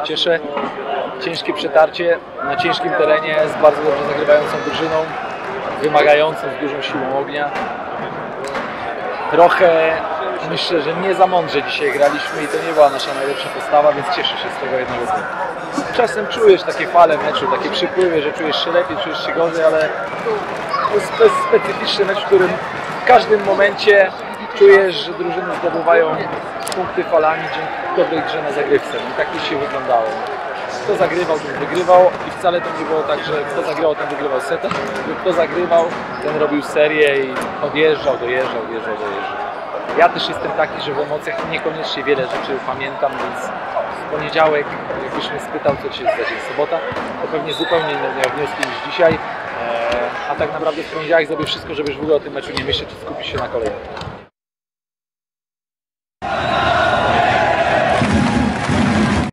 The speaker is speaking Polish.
cieszę. Ciężkie przetarcie na ciężkim terenie z bardzo dobrze zagrywającą drużyną, wymagającą z dużą siłą ognia. Trochę myślę, że nie za mądrze dzisiaj graliśmy i to nie była nasza najlepsza postawa, więc cieszę się z tego jednego dnia. Czasem czujesz takie fale meczu, takie przypływy, że czujesz się lepiej, czujesz się gorzej, ale to jest specyficzny mecz, w którym w każdym momencie czujesz, że drużyny zdobywają punkty falami dzięki dobrej grze na zagrywce. I tak dzisiaj wyglądało. Kto zagrywał, ten wygrywał i wcale to nie było tak, że kto zagrał, ten wygrywał setę. Kto zagrywał, ten robił serię i odjeżdżał, dojeżdżał. Ja też jestem taki, że w emocjach niekoniecznie wiele rzeczy pamiętam, więc w poniedziałek, jakbyś mnie spytał, co dzisiaj jest za dzień, sobota, to pewnie zupełnie inne miał wnioski niż dzisiaj. A tak naprawdę w poniedziałek zrobię wszystko, żeby już w ogóle o tym meczu nie myśleć i skupić się na kolejnym.